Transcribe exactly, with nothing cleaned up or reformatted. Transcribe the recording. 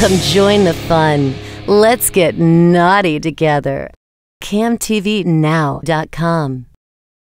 Come join the fun. Let's get naughty together. cam t v now dot com